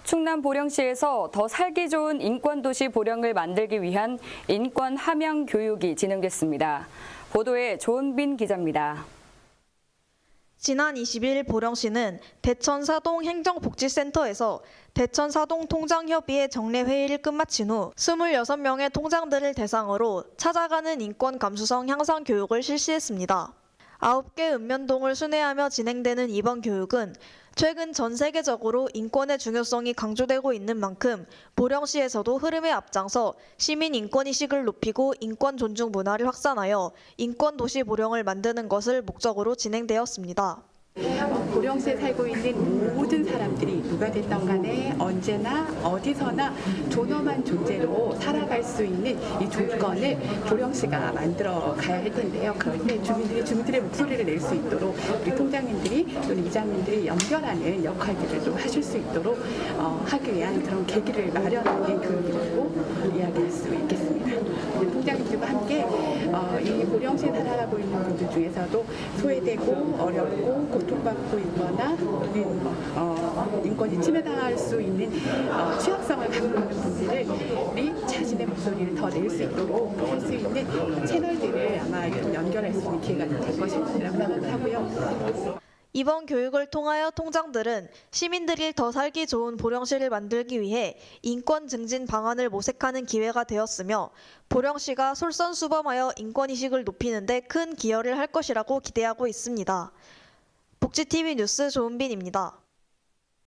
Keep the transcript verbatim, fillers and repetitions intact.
충남 보령시에서 더 살기 좋은 인권도시 보령을 만들기 위한 인권 함양 교육이 진행됐습니다. 보도에 조은빈 기자입니다. 지난 이십일 보령시는 대천사동 행정복지센터에서 대천사동 통장협의회 정례회의를 끝마친 후 이십육 명의 통장들을 대상으로 찾아가는 인권 감수성 향상 교육을 실시했습니다. 아홉 개 읍면동을 순회하며 진행되는 이번 교육은 최근 전 세계적으로 인권의 중요성이 강조되고 있는 만큼 보령시에서도 흐름에 앞장서 시민 인권의식을 높이고 인권 존중 문화를 확산하여 인권도시 보령을 만드는 것을 목적으로 진행되었습니다. 보령시에 살고 있는 모든 사람들이 누가 됐던 간에 언제나 어디서나 존엄한 존재로 살아갈 수 있는 이 조건을 보령시가 만들어 가야 할 텐데요. 그럴 때 주민들이 주민들의 목소리를 낼 수 있도록 우리 통장님들이 또는 이장님들이 연결하는 역할들을 좀 하실 수 있도록 어, 하기 위한 그런 계기를 마련하는 교육이라고 이야기할 수 있겠습니다. 통장님들과 함께 어, 이 보령시에 살아가고 있는 분들 중에서도 소외되고 어렵고 고통받고 있거나 또는 어, 인권이 침해당할 수 있는 어, 취약성을 갖고 있는 분들이 자신의 목소리를 더 낼 수 있도록 할 수 있는 채널들을 아마 좀 연결할 수 있는 기회가 될 것이라고 생각을 하고요. 이번 교육을 통하여 통장들은 시민들이 더 살기 좋은 보령시를 만들기 위해 인권 증진 방안을 모색하는 기회가 되었으며 보령시가 솔선수범하여 인권의식을 높이는 데 큰 기여를 할 것이라고 기대하고 있습니다. 복지티비 뉴스 조은빈입니다.